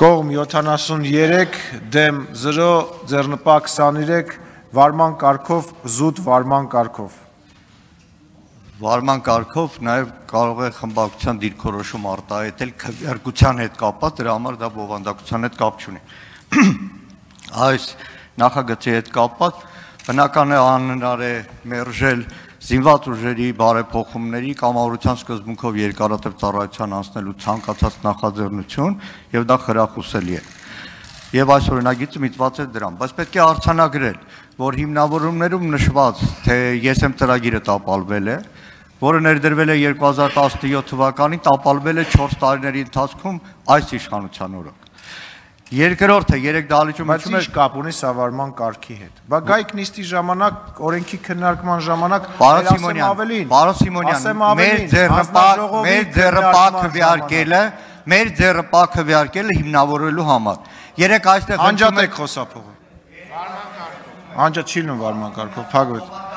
Կողմ 73, դեմ 0, ձեռնպահ 23, վարման կարգով, զուտ վարման կարգով։ Վարման կարգով նաև կարող է խմբակցության դիրքորոշում արտահայտել քվեարկության հետ կապված, դրա համար դա բովանդակության հետ կապ չունի։ Այս նախագծի հետ կապված բնական է անհնար է մերժել զինված ուժերի բարեփոխումների կամավորության սկզբունքով երկարատև ծառայության անցնելու ցանկացած նախաձեռնություն եւ դա խրախուսելի է։ Եվ այս օրինագիծը միտված է դրան, բայց պետք է արձանագրել, որ հիմնավորումներում նշված, թե ես եմ ծրագիրը տապալվել է, որը ներդրվել է 2017 թվականին, տապալվել է 4 տարիների ընթացքում այս իշխանության օրոք։ Երկրորդը 3 դահլիճում Բայց ինչ կապ ունի սավարման կարգի հետ։ Բա գայք նիստի ժամանակ, օրենքի քննարկման ժամանակ Պարոն Սիմոնյան, մեր ձեռնպահ քվեարկելը հիմնավորելու համար։ Երեք այստեղ Անջատե խոսափողը։ Անջատ չի լինում վարման կարգով, փակվեց։